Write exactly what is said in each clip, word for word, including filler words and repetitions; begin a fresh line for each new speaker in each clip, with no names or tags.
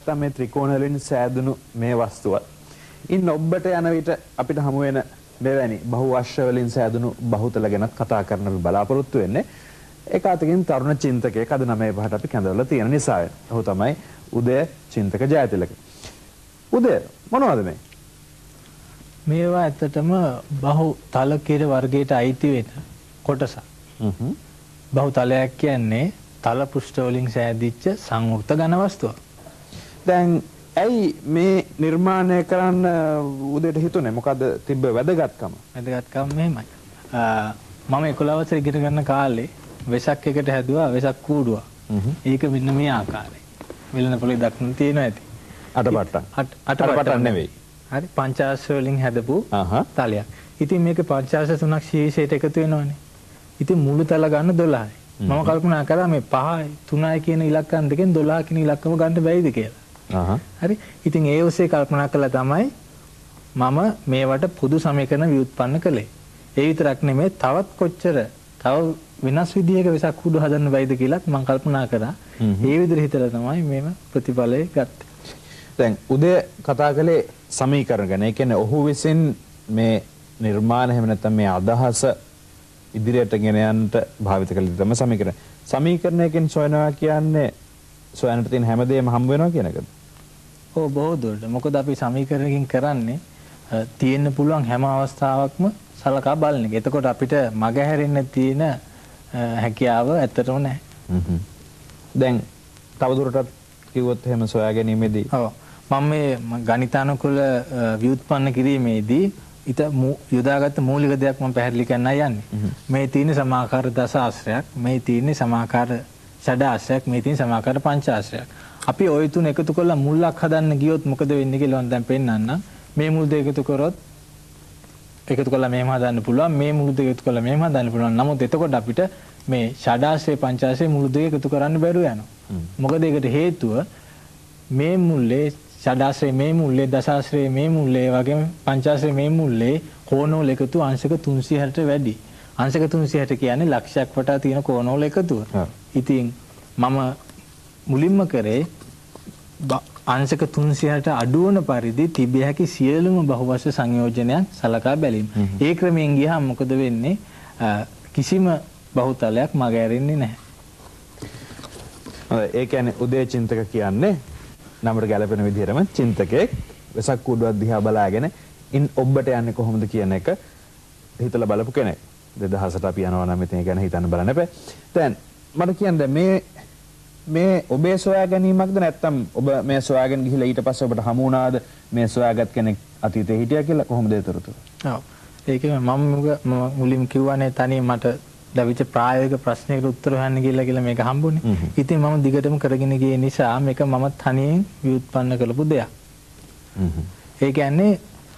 මේ ත්‍රිකෝණ වලින් සෑදුණු මේ වස්තුවත් ඉන් ඔබට යන විට අපිට හමු වෙන මෙවැනි බහුවශ්‍ය වලින් සෑදුණු බහුතල ගැනත් කතා කරන්න අපි බලාපොරොත්තු වෙන්නේ. ඒක අතකින් තරුණ චින්තකයෙක් අද නවය පහට අපි කැඳවලා තියෙන නිසා. ඔහු තමයි උදය චින්තක ජයතිලක. උදය මොනවද මේ?
මේවා ඇත්තටම බහුතල කියන වර්ගයට අයිති වෙන කොටසක්.
හ්ම්.
බහුතලයක් කියන්නේ තල පෘෂ්ඨ වලින් සෑදිච්ච සංයුක්ත ඝන වස්තුවක්.
දැන් ඇයි මේ නිර්මාණය කරන්න උදේට හිතුනේ? මොකද තිබ්බ වැදගත්කම?
වැදගත්කම මෙහෙමයි. මම එකොළහ වසරේ ඉගෙන ගන්න කාලේ වෙසක් එකට හැදුවා වෙසක් කූඩුවක්. ඒක මෙන්න මේ ආකාරයි. වෙලන පොලේ දක්න තියෙනවා ඇති.
අටපට්ටම්.
අටපට්ටම් නෙවෙයි. හරි පංචාශ්‍ර වලින් හැදපු තලයක්. ඉතින් මේක පංචාශ්‍ර තුනක් ශීර්ෂයට එකතු වෙනවනේ. ඉතින් මුළු තල ගන්න දොළහයි. මම කල්පනා කරා මේ පහයි තුනයි කියන ඉලක්කම් දෙකෙන් දොළහ කියන ඉලක්කම ගන්න බැයිද කියලා. හරි. ඉතින් ඒ ඔස්සේ කල්පනා කළා තමයි මම මේවට පොදු සමීකරණ ව්‍යුත්පන්න කළේ. ඒ විතරක් නෙමෙයි තවත් කොච්චර තව වෙනස් විදිහක වෙසක් කුඩු හදන්න බැයිද කියලාත් මම කල්පනා කරා. ඒ විදිහට හිතලා තමයි මේව ප්‍රතිඵලය ගත්තේ.
දැන් උදේ කතා කළේ සමීකරණ ගැන. ඒ කියන්නේ ඔහු විසින් මේ නිර්මාණ එහෙම නැත්නම් මේ අදහස ඉදිරියට ගෙන යන්නට භාවිත කළ යුතු තමයි සමීකරණ. සමීකරණයකින් සොයනවා කියන්නේ සොයන්නට තියෙන හැමදේම හම්බ වෙනවා කියන එකද?
ඔව් බොහෝ දුරට. මොකද අපි සමීකරණකින් කරන්නේ තියෙන්න පුළුවන් හැම අවස්ථාවකම සලකා බලන එක. එතකොට අපිට මග හැරෙන්න තියෙන හැකියාව ඇත්තටම නැහැ.
හ්ම්. දැන් තවදුරටත් කිව්වොත් එහෙම සොයා ගැනීමේදී
ඔව් මම මේ ගණිතානුකූල ව්‍යුත්පන්න කිරීමේදී ඊට යොදාගත්ත මූලික දෙයක් මම පැහැදිලි කරන්නයි යන්නේ. මේ තියෙන සමාකාර දස ආශ්‍රයක්, මේ තියෙන සමාකාර ෂඩ ආශ්‍රයක්, මේ තියෙන සමාකාර පංච ආශ්‍රයක්. අපි ওই තුන එකතු කරලා මුල්ලක් හදන්න ගියොත් මොකද වෙන්නේ කියලා මම දැන් පෙන්නන්නම්. මේ මුල් දෙක එකතු කරොත් එකතු කරලා මෙහෙම හදන්න පුළුවන්. මේ මුළු දෙක එකතු කරලා මෙහෙම හදන්න පුළුවන්. නමුත් එතකොට අපිට මේ ෂඩ ආශ්‍රය පංච ආශ්‍රය මුළු දෙක එකතු කරන්න බැරුව යනවා. මොකද ඒකට හේතුව මේ මුල්ලේ ෂඩාශ්‍රය මේ මුල්ලේ දසාශ්‍රය මේ මුල්ලේ වගේම පංචාශ්‍රය මේ මුල්ලේ කෝණවල එකතු අංශක තුන්සිය හැට වැඩි. අංශක තුන්සිය හැට කියන්නේ ලක්ෂයක් වටා තියෙන කෝණවල එකතුව. ඉතින් මම මුලින්ම කරේ අංශක තුන්සිය හැට අඩු වන පරිදි තිබිය හැකි සියලුම බහුවශ්‍ය සංයෝජනයන් සලකා බැලීම. ඒ ක්‍රමයෙන් ගියාම මොකද වෙන්නේ? කිසිම බහුතලයක් මග ඇරෙන්නේ නැහැ.
ඒ කියන්නේ උදේ චින්තක කියන්නේ නමර ගැලපෙන විදිහටම චින්තකයෙක් වෙසක් කූඩුවක් දිහා බලාගෙන ඉන් ඔබට යන්නේ කොහොමද කියන එක හිතලා බලපු කෙනෙක්. දෙදහසට අපි යනවා නම් ඉතින් ඒ ගැන හිතන්න බලන්න එපා. දැන් මට කියන්න මේ මේ ඔබේ සොයා ගැනීමක්ද නැත්නම් ඔබ මේ සොයාගෙන ගිහිලා ඊට පස්සේ ඔබට හමු වුණාද මේ සොයාගත් කෙනෙක් අතීතේ හිටියා කියලා කොහොමද ඒ තොරතුරු?
ඔව්. ඒකම මම මුලින්ම කිව්වනේ තනියම මට ලැබිච්ච ප්‍රායෝගික ප්‍රශ්නයකට උත්තර හොයන්න ගිහලා කියලා මේක හම්බුනේ. ඉතින් මම දිගටම කරගෙන ගියේ නිසා මේක මම තනියෙන් ව්‍යුත්පන්න කරපු දෙයක්. ඒ කියන්නේ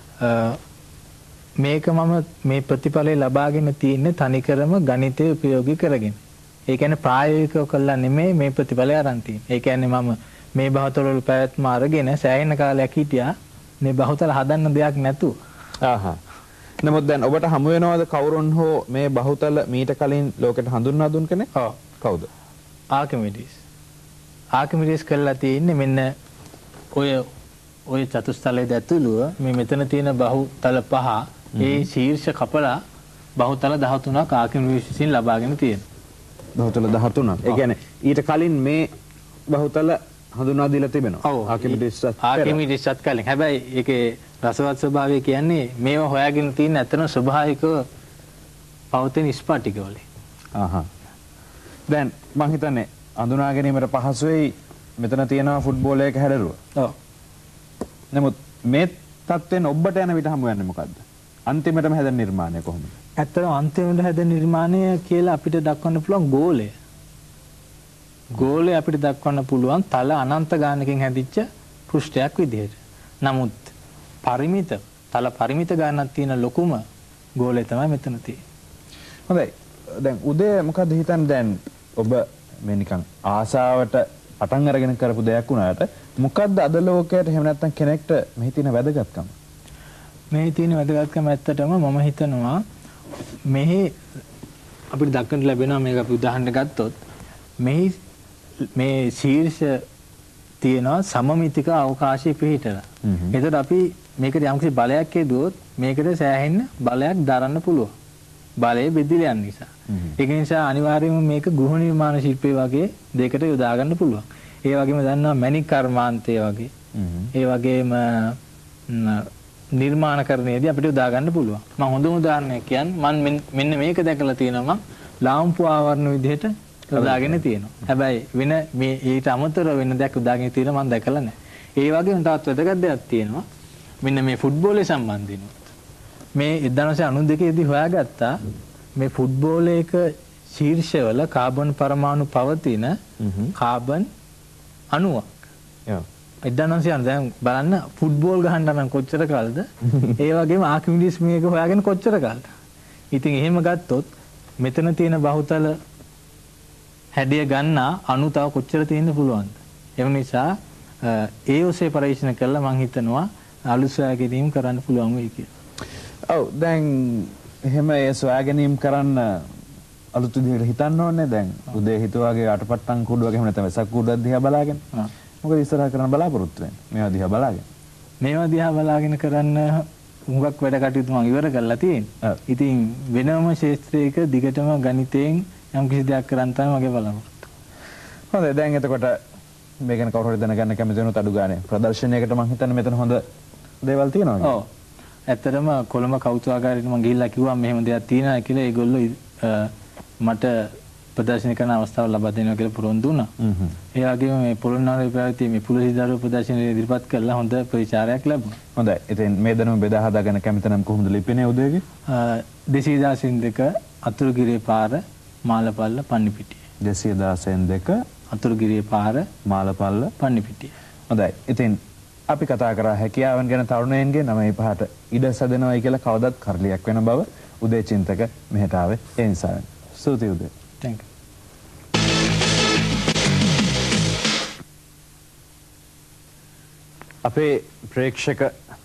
මේක මම මේ ප්‍රතිඵලය ලබාගෙන තියෙන්නේ තනිකරම ගණිතය උපයෝගී කරගෙන. ඒ කියන්නේ ප්‍රායෝගිකව කළා නෙමෙයි මේ ප්‍රතිඵලය අරන් තියෙන්නේ. ඒ කියන්නේ මම මේ බහුතල වල පැවැත්ම අරගෙන සෑහෙන කාලයක් හිටියා මේ බහුතල හදන්න දෙයක් නැතුව.
ආහා. නමුත් දැන් ඔබට හමු වෙනවද කවුරුන් හෝ මේ බහුතල මීට කලින් ලෝකෙට හඳුන්වා දුන් කෙනෙක්?
ඔව්.
කවුද?
ආකිමිඩිස්. ආකිමිඩිස් කළා තියෙන්නේ මෙන්න ඔය ඔය චතුස්තලයේ ඇතුළුව මේ මෙතන තියෙන බහුතල පහ ඒ ශීර්ෂ කපලා බහුතල දහතුනක් ආකිමිඩිස් විසින් ලබාගෙන තියෙනවා.
බහුතල දහතුනක්. ඒ කියන්නේ ඊට කලින් මේ බහුතල හඳුන්වා දීලා තිබෙනවා. ආකිමිඩිස්ත්
ආකිමිඩිස්ත් කලින්. හැබැයි ඒකේ රසවත් ස්වභාවය කියන්නේ මේවා හොයාගෙන තියෙන ඇත්තම ස්වභාවිකව පවතින ස්පටික වලින්.
ආහා. දැන් මම හිතන්නේ අඳුනා ගැනීමට පහසු වෙයි මෙතන තියෙනවා ෆුට්බෝල් එක හැඩරුව.
ඔව්.
නමුත් මේ තත්ත්වෙන් ඔබට යන විට හමු වෙන්නේ මොකද්ද? අන්තිමටම හැදෙන නිර්මාණය කොහොමද?
ඇත්තටම අන්තිමට හැදෙන නිර්මාණය කියලා අපිට දක්වන්න පුළුවන් ගෝලය. ගෝලය අපිට දක්වන්න පුළුවන් තල අනන්ත ගානකින් හැදිච්ච පෘෂ්ඨයක් විදිහට. නමුත් පරිමිත තල පරිමිත ගානක් තියෙන ලොකුම ගෝලය තමයි මෙතන තියෙන්නේ.
හොඳයි. දැන් උදේ මොකද හිතන්නේ දැන් ඔබ මේ නිකන් ආසාවට පටන් අරගෙන කරපු දෙයක් වුණාට මොකද්ද අද ලෝකයට එහෙම නැත්නම් කෙනෙක්ට මෙහි තියෙන වැදගත්කම?
මෙහි තියෙන වැදගත්කම ඇත්තටම මම හිතනවා මෙහි අපිට දක්වන්න ලැබෙනවා මේක අපි උදාහරණ ගත්තොත් මෙහි මේ ශීර්ෂ තියෙනවා සමමිතික අවකාශය පිහිටලා. එතකොට අපි මේකට යම්කිසි බලයක් හේදුවොත් මේකට සෑහෙන්න බලයක් දරන්න පුළුවන්. බලය බෙදිලා යන නිසා. ඒක නිසා අනිවාර්යයෙන්ම මේක ගෘහ නිර්මාණ ශිල්පය වගේ දෙයකට යොදා ගන්න පුළුවන්. ඒ වගේම දන්නවා මැණික් කර්මාන්තය වගේ. ඒ වගේම නිර්මාණකරණයේදී අපිට යොදා ගන්න පුළුවන්. මම හොඳම උදාහරණයක් කියන්නේ මම මෙන්න මේක දැකලා තියෙනවා මම ලාම්පු ආවරණ විදිහට යොදාගෙන තියෙනවා. හැබැයි වෙන මේ ඊට අමතරව වෙන දෙයක් යොදාගෙන තියෙනවා මම දැකලා නැහැ. ඒ වගේම තවත් වැදගත් දෙයක් තියෙනවා. මෙන්න මේ ෆුට්බෝලේ සම්බන්ධිනුත් මේ එක්දාස් නවසිය අනූ දෙක දී හොයාගත්තා මේ ෆුට්බෝලයක ශීර්ෂවල කාබන් පරමාණු පවතින කාබන් අණුවක්. ඔව්. එක්දාස් නවසිය දැන් බලන්න ෆුට්බෝල් ගහන්න නම් කොච්චර කාලද? ඒ වගේම ආකිමිඩිස් මේක හොයාගෙන කොච්චර කාලද? ඉතින් එහෙම ගත්තොත් මෙතන තියෙන බහුතල හැඩය ගන්නා අණු තව කොච්චර තියෙන්න පුළුවන්ද? ඒ නිසා ඒ ඔස්සේ පරීක්ෂණ කළා මම හිතනවා අලුත් සොයා ගැනීම කරන්න පුළුවන් වෙයි කියලා.
ඔව් දැන් එහෙම ඒ සොයා ගැනීම කරන්න අලුත් විදිහට හිතන්න ඕනේ. දැන් උදේ හිතුවාගේ අටපට්ටම් කුඩුවක් එහෙම නැත්නම් වෙසක් කුඩුවක් දිහා බලාගෙන. මොකද ඉස්සරහ කරන්න බලාපොරොත්තු වෙන්නේ? මේවා දිහා බලාගෙන.
මේවා දිහා බලාගෙන කරන්න හුඟක් වැඩ කටයුතු මම ඉවර කරලා තියෙනවා. ඉතින් වෙනම ශාස්ත්‍රයක දිගටම ගණිතයෙන් යම් කිසි දෙයක් කරන් තමයි මගේ බලාපොරොත්තු.
හොඳයි දැන් එතකොට මේ ගැන කවුරු හරි දැනගන්න කැමති වෙනොත් අඩු ගානේ ප්‍රදර්ශනයකට මම හිතන්නේ මෙතන හොඳ දේවල් තියෙනවා.
ඔව්. ඇත්තටම කොළඹ කෞතුකාගාරයට මම ගිහිල්ලා කිව්වා මෙහෙම දෙයක් තියෙනවා කියලා. ඒගොල්ලෝ මට ප්‍රදර්ශන කරන අවස්ථාව ලබා දෙනවා කියලා පොරොන්දු වුණා. ඒ වගේම මේ පොළොන්නරුවේ පැවති මේ පුලසිදරුව ප්‍රදර්ශනයේ ඉදිරිපත් කළා හොඳ ප්‍රතිචාරයක් ලැබුණා. හොඳයි.
ඉතින් මේ දැනුම බෙදා හදාගෙන කැමති නම් කොහොමද ලිපිනේ උදේගේ?
දෙසිය දාසෙන් දෙක අතුරුගිරිය පාර මාලපල්ල පන්නිපිටිය.
දෙසිය දාසෙන් දෙක
අතුරුගිරිය පාර
මාලපල්ල
පන්නිපිටිය.
හොඳයි. ඉතින් අපි කතා කරා හැකියාවන් ගැන තරුණයන්ගේ නවය පහට ඉඩ සැදෙනවයි කියලා කවදත් කරලියක් වෙන බව උදේ චින්තක මෙහෙට ආවේ ඒ නිසා. ස්තුතියි උදේ.
Thank you.
අපේ ප්‍රේක්ෂක